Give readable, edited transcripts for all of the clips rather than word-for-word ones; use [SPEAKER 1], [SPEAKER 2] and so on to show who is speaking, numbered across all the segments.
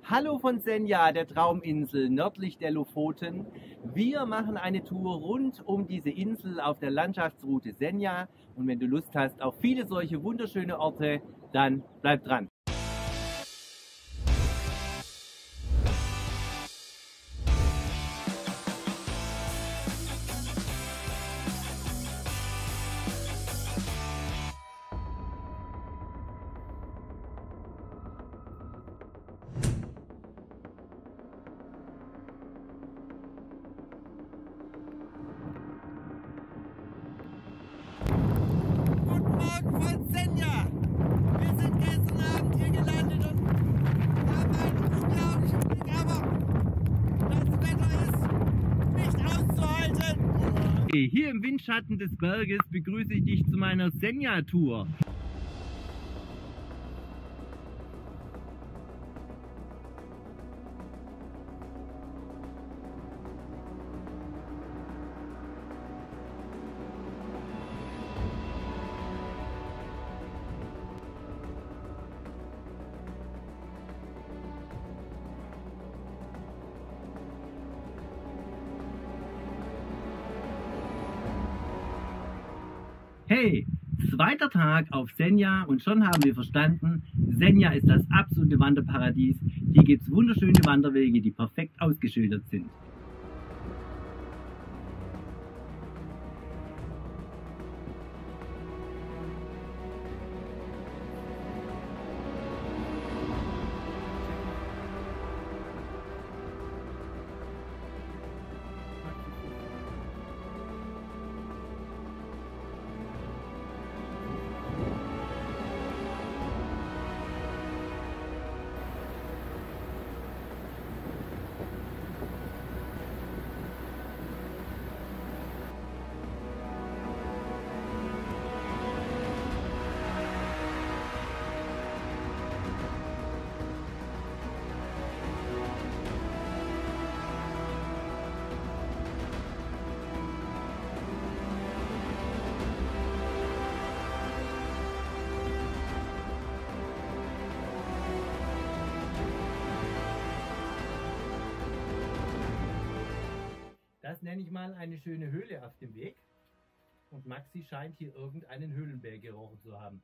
[SPEAKER 1] Hallo von Senja, der Trauminsel nördlich der Lofoten. Wir machen eine Tour rund um diese Insel auf der Landschaftsroute Senja. Und wenn du Lust hast auf viele solche wunderschöne Orte, dann bleib dran.
[SPEAKER 2] Von Senja. Wir sind gestern Abend hier gelandet und haben einen unglaublichen Blick, aber das Wetter ist nicht auszuhalten.
[SPEAKER 1] Hier im Windschatten des Berges begrüße ich dich zu meiner Senja-Tour. Hey, zweiter Tag auf Senja und schon haben wir verstanden, Senja ist das absolute Wanderparadies. Hier gibt es wunderschöne Wanderwege, die perfekt ausgeschildert sind. Das nenne ich mal eine schöne Höhle auf dem Weg. Und Maxi scheint hier irgendeinen Höhlenberg gerochen zu haben.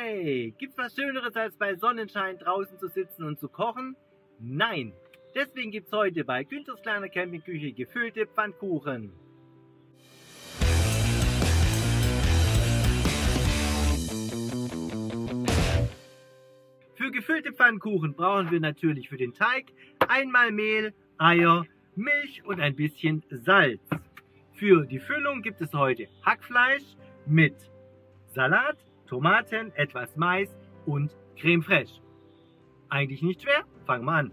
[SPEAKER 1] Hey, gibt's was Schöneres als bei Sonnenschein draußen zu sitzen und zu kochen? Nein, deswegen gibt's heute bei Günthers kleiner Campingküche gefüllte Pfannkuchen. Für gefüllte Pfannkuchen brauchen wir natürlich für den Teig einmal Mehl, Eier, Milch und ein bisschen Salz. Für die Füllung gibt es heute Hackfleisch mit Salat, Tomaten, etwas Mais und Creme fraiche. Eigentlich nicht schwer, fangen wir an.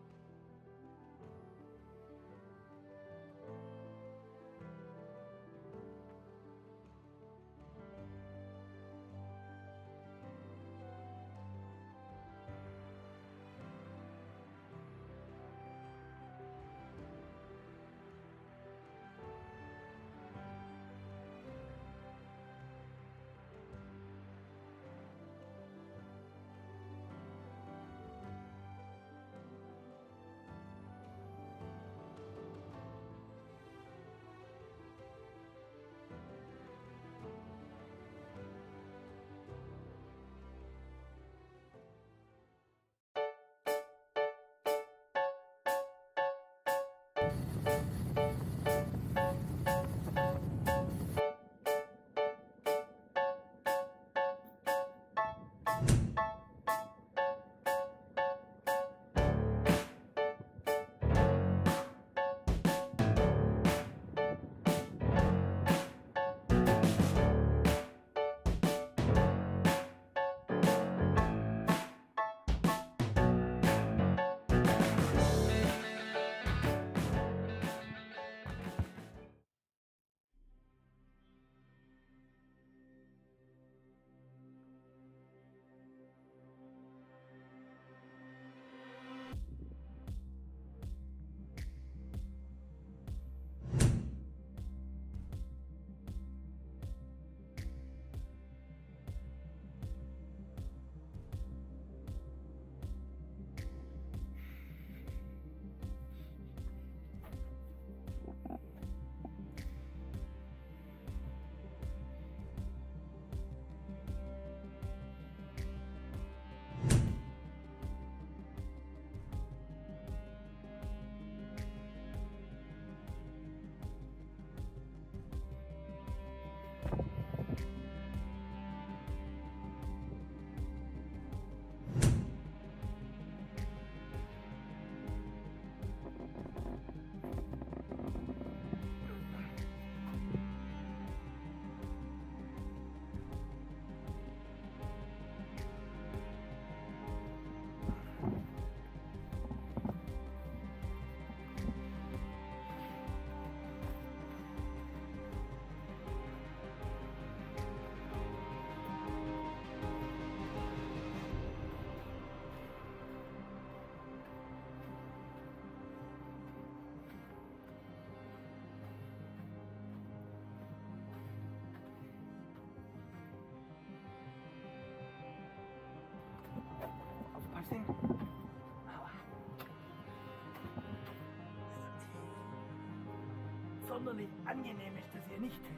[SPEAKER 3] Sonderlich angenehm ist das hier nicht.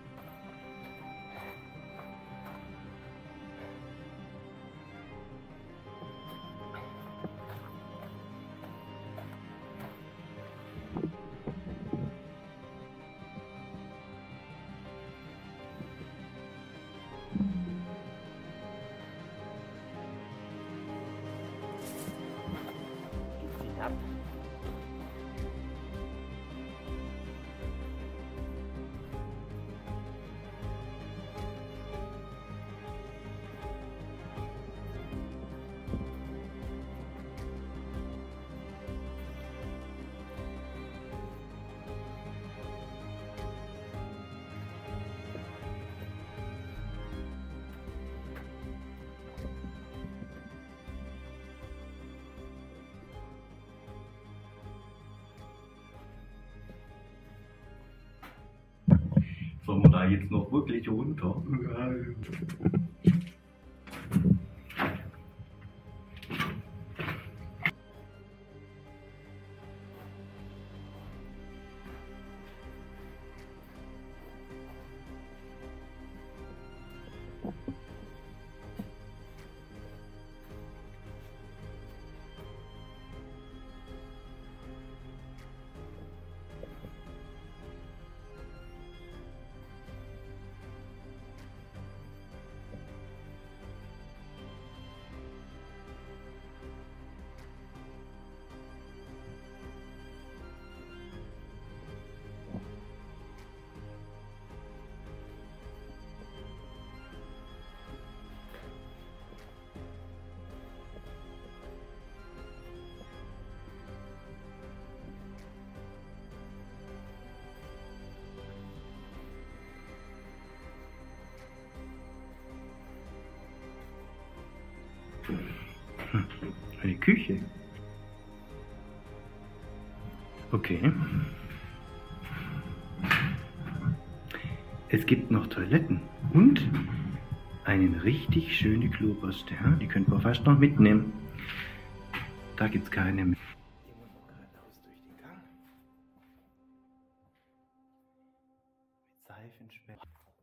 [SPEAKER 1] Geht's hinab?
[SPEAKER 4] Sollen wir da jetzt noch wirklich runter?
[SPEAKER 5] Eine Küche. Okay. Es gibt noch Toiletten und eine richtig schöne Klobürste. Ja? Die könnten wir fast noch mitnehmen. Da gibt es keine mehr. Die muss noch geradeaus durch den Gang. Mit Seifenspender.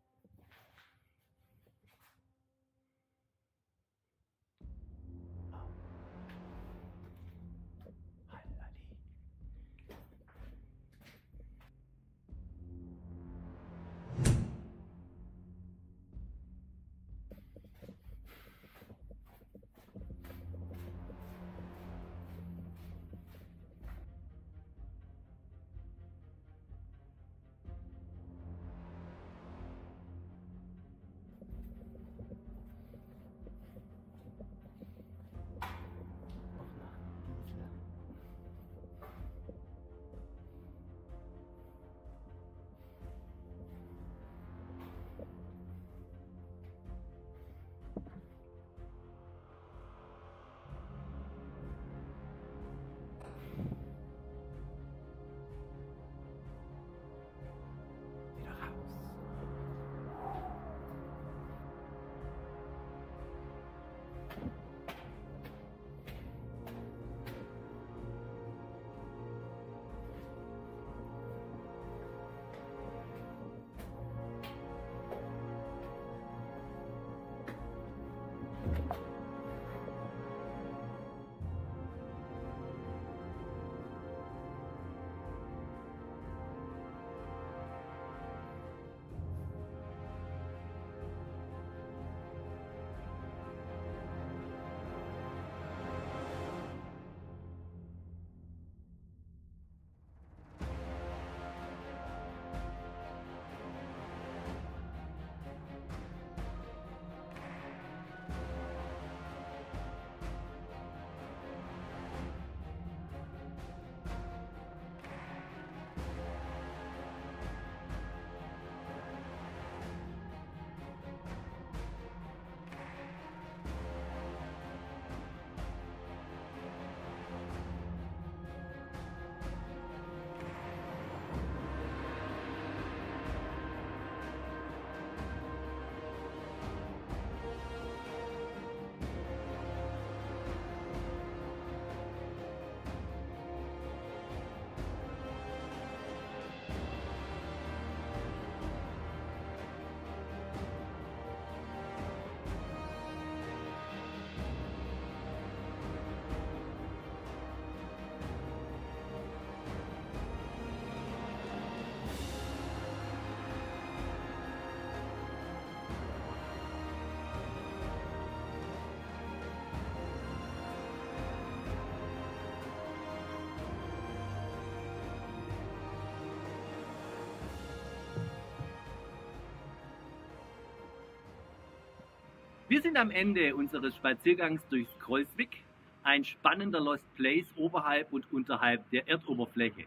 [SPEAKER 1] Wir sind am Ende unseres Spaziergangs durchs Kreuzwick, ein spannender Lost Place oberhalb und unterhalb der Erdoberfläche.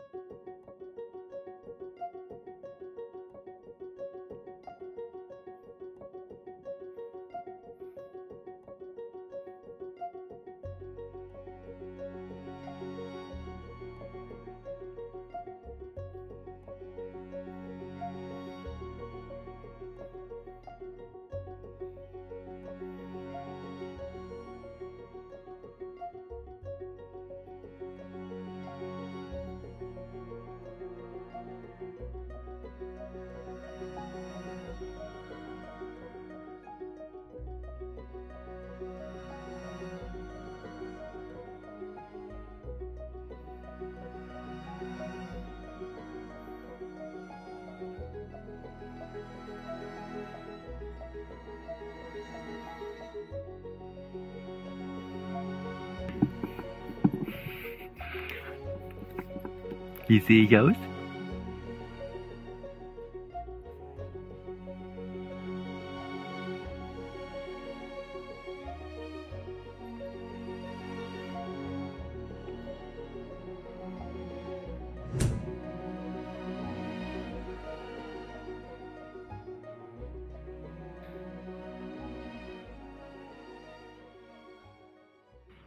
[SPEAKER 5] Wie sehe ich aus?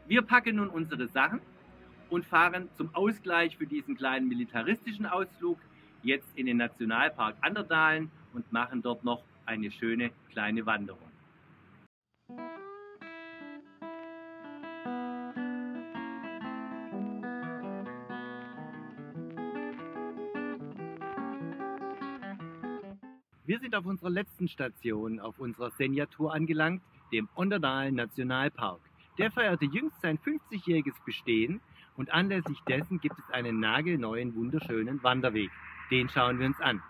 [SPEAKER 1] Wir packen nun unsere Sachen und fahren zum Ausgleich für diesen kleinen militaristischen Ausflug jetzt in den Nationalpark Anderdalen und machen dort noch eine schöne kleine Wanderung. Wir sind auf unserer letzten Station auf unserer Senja-Tour angelangt, dem Onderdalen Nationalpark. Der feierte jüngst sein 50-jähriges Bestehen und anlässlich dessen gibt es einen nagelneuen, wunderschönen Wanderweg. Den schauen wir uns an.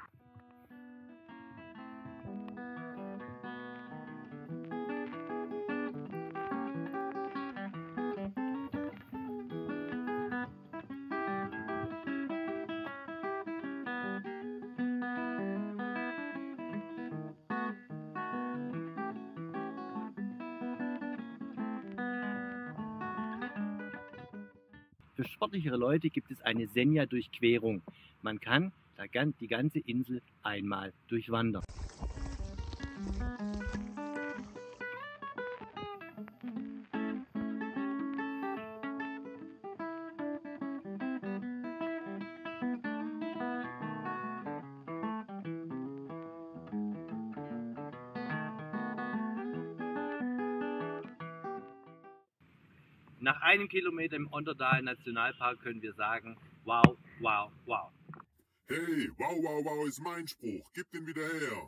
[SPEAKER 1] Für sportlichere Leute gibt es eine Senja-Durchquerung. Man kann die ganze Insel einmal durchwandern. Nach einem Kilometer im Onderdalen Nationalpark können wir sagen, wow, wow, wow.
[SPEAKER 6] Hey, wow, wow, wow ist mein Spruch. Gib den wieder her.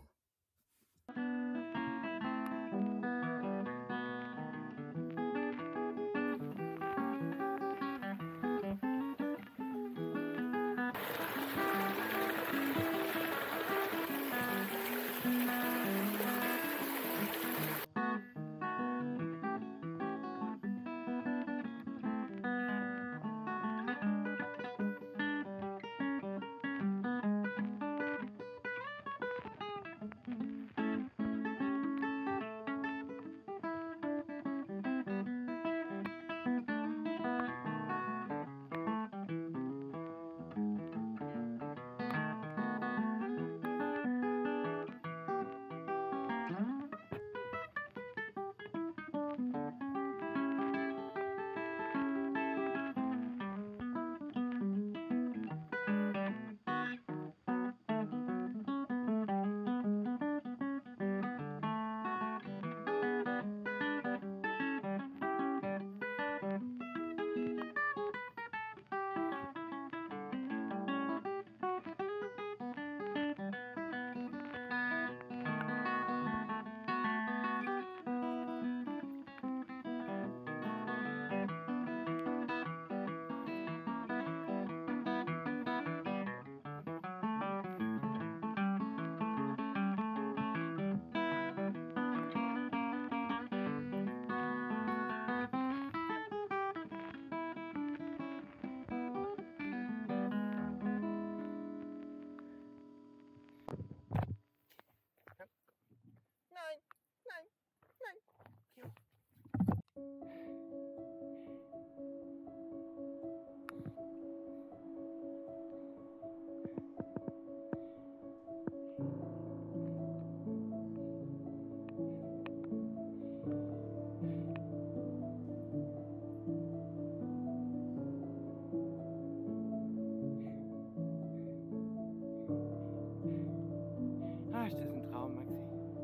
[SPEAKER 1] Ah, ist das ein Traum, Maxi.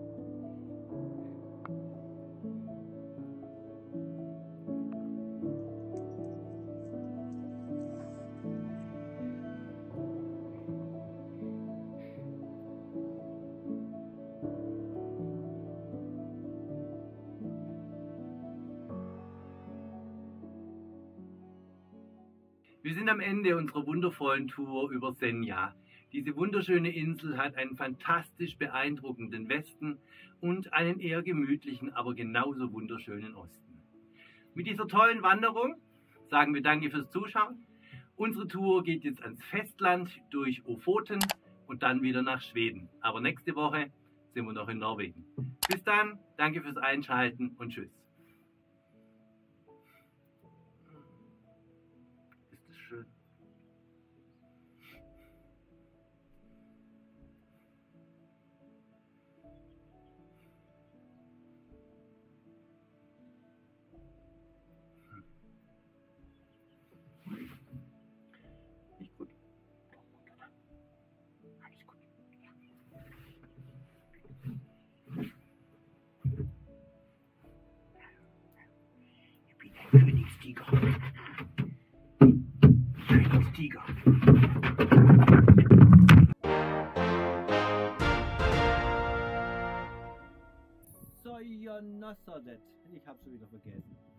[SPEAKER 1] Wir sind am Ende unserer wundervollen Tour über Senja. Diese wunderschöne Insel hat einen fantastisch beeindruckenden Westen und einen eher gemütlichen, aber genauso wunderschönen Osten. Mit dieser tollen Wanderung sagen wir Danke fürs Zuschauen. Unsere Tour geht jetzt ans Festland durch Ofoten und dann wieder nach Schweden. Aber nächste Woche sind wir noch in Norwegen. Bis dann, danke fürs Einschalten und tschüss. Ist das schön.
[SPEAKER 5] alles gut. Ich bin ein Königstiger. Königstiger.
[SPEAKER 1] Sojonosserdet. Ich hab's schon wieder vergessen.